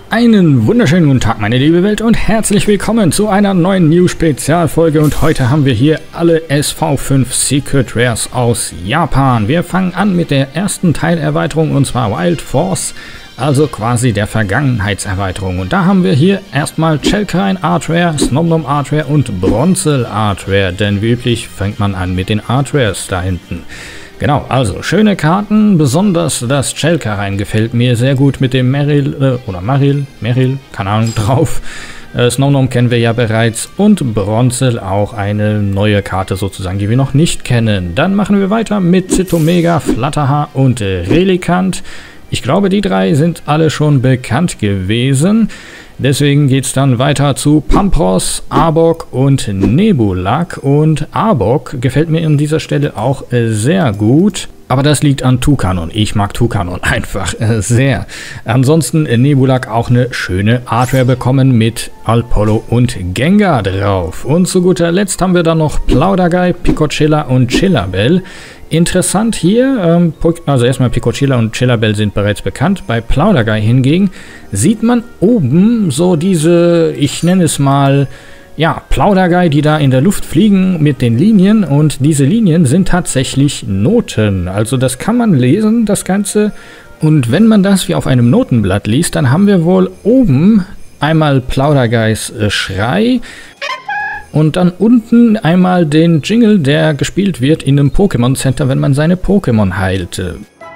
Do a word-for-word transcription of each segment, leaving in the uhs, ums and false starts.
Einen wunderschönen guten Tag, meine liebe Welt, und herzlich willkommen zu einer neuen News-Spezialfolge. Und heute haben wir hier alle S V fünf Secret Rares aus Japan. Wir fangen an mit der ersten Teilerweiterung, und zwar Wild Force, also quasi der Vergangenheitserweiterung. Und da haben wir hier erstmal Chelkarein Art Rare, Snomnom Art Rare und Bronzel Art Rare, denn wie üblich fängt man an mit den Art Rares da hinten. Genau, also schöne Karten, besonders das Chelkarein gefällt mir sehr gut mit dem Meryl, äh, oder Maril, Meryl, keine Ahnung, drauf. Äh, Snomnom kennen wir ja bereits und Bronzel auch eine neue Karte sozusagen, die wir noch nicht kennen. Dann machen wir weiter mit Zitomega, Flatterhaar und äh, Relikant. Ich glaube, die drei sind alle schon bekannt gewesen. Deswegen geht es dann weiter zu Pampros, Arbok und Nebulak. Und Arbok gefällt mir an dieser Stelle auch äh, sehr gut. Aber das liegt an Tucanon. Ich mag Tucanon einfach äh, sehr. Ansonsten äh, Nebulak auch eine schöne Art Rare bekommen mit Alpolo und Gengar drauf. Und zu guter Letzt haben wir dann noch Plauderguy, Picochilla und Chillabelle. Interessant hier, ähm, also erstmal Picochilla und Chillabelle sind bereits bekannt. Bei Plauderguy hingegen sieht man oben so diese, ich nenne es mal, ja, Plauderguy, die da in der Luft fliegen mit den Linien. Und diese Linien sind tatsächlich Noten. Also das kann man lesen, das Ganze. Und wenn man das wie auf einem Notenblatt liest, dann haben wir wohl oben einmal Plauderguys äh, Schrei. Und dann unten einmal den Jingle, der gespielt wird in einem Pokémon Center, wenn man seine Pokémon heilte.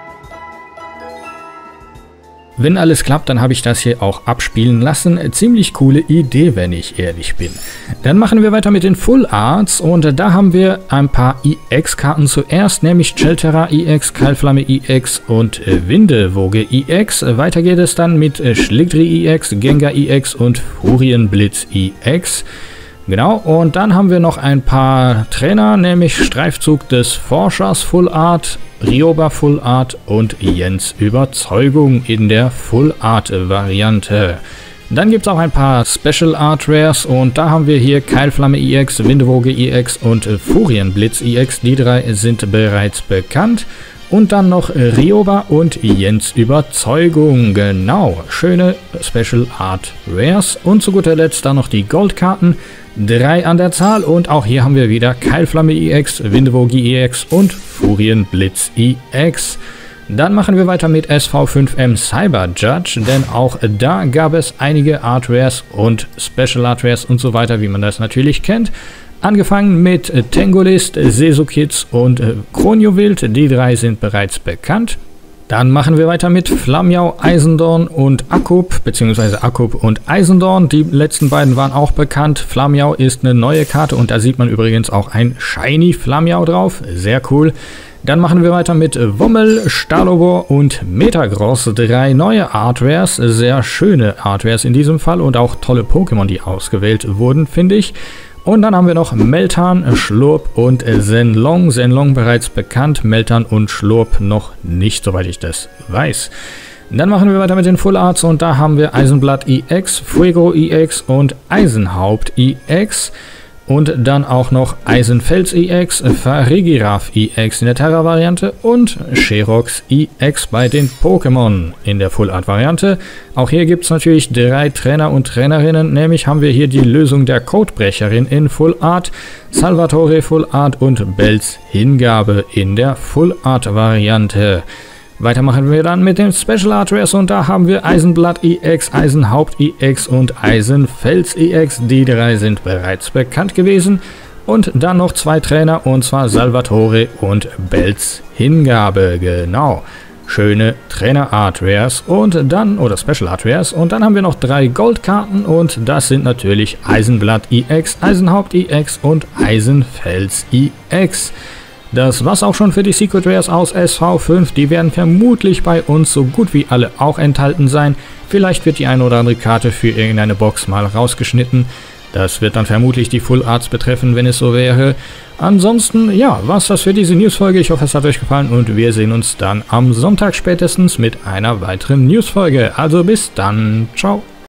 Wenn alles klappt, dann habe ich das hier auch abspielen lassen. Ziemlich coole Idee, wenn ich ehrlich bin. Dann machen wir weiter mit den Full Arts und da haben wir ein paar I X-Karten zuerst, nämlich Chelterra I X, Keilflamme I X und Windewoge I X. Weiter geht es dann mit Schliggdri I X, Gengar I X und Furienblitz I X. Genau, und dann haben wir noch ein paar Trainer, nämlich Streifzug des Forschers Full Art, Ryoba Full Art und Jens Überzeugung in der Full Art Variante. Dann gibt es auch ein paar Special Art Rares und da haben wir hier Keilflamme I X, Windewoge I X und Furienblitz I X. Die drei sind bereits bekannt. Und dann noch Ryoba und Jens Überzeugung. Genau, schöne Special Art Rares. Und zu guter Letzt dann noch die Goldkarten. Drei an der Zahl. Und auch hier haben wir wieder Keilflamme I X, Windewoge I X und Furienblitz I X. Dann machen wir weiter mit S V fünf M Cyber Judge, denn auch da gab es einige Art Rares und Special Art Rares und so weiter, wie man das natürlich kennt. Angefangen mit äh, Tangolist, äh, Sesukids und äh, Kronjuwild, die drei sind bereits bekannt. Dann machen wir weiter mit Flammiau, Eisendorn und Akkup, beziehungsweise Akkup und Eisendorn. Die letzten beiden waren auch bekannt. Flammiau ist eine neue Karte und da sieht man übrigens auch ein Shiny Flammiau drauf. Sehr cool. Dann machen wir weiter mit Wommel, Stalobor und Metagross. Drei neue Art Rares, sehr schöne Art Rares in diesem Fall und auch tolle Pokémon, die ausgewählt wurden, finde ich. Und dann haben wir noch Meltan, Schlurp und Zenlong. Zenlong bereits bekannt, Meltan und Schlurp noch nicht, soweit ich das weiß. Dann machen wir weiter mit den Full Arts und da haben wir Eisenblatt I X, Fuego I X und Eisenhaupt I X. Und dann auch noch Eisenfels I X, Farigiraf I X in der Terra-Variante und Sherox I X bei den Pokémon in der Full-Art-Variante. Auch hier gibt es natürlich drei Trainer und Trainerinnen, nämlich haben wir hier die Lösung der Codebrecherin in Full Art, Salvatore Full Art und Bells Hingabe in der Full-Art-Variante. Weiter machen wir dann mit dem Special Art Rares und da haben wir Eisenblatt I X, Eisenhaupt I X und Eisenfels I X. Die drei sind bereits bekannt gewesen. Und dann noch zwei Trainer und zwar Salvatore und Bells Hingabe. Genau. Schöne Trainer Art Rares und dann, oder Special Art Rares. Und dann haben wir noch drei Goldkarten und das sind natürlich Eisenblatt I X, Eisenhaupt I X und Eisenfels I X. Das war's auch schon für die Secret Rares aus S V fünf. Die werden vermutlich bei uns so gut wie alle auch enthalten sein. Vielleicht wird die eine oder andere Karte für irgendeine Box mal rausgeschnitten. Das wird dann vermutlich die Full Arts betreffen, wenn es so wäre. Ansonsten, ja, war's das für diese Newsfolge. Ich hoffe, es hat euch gefallen und wir sehen uns dann am Sonntag spätestens mit einer weiteren Newsfolge. Also bis dann. Ciao.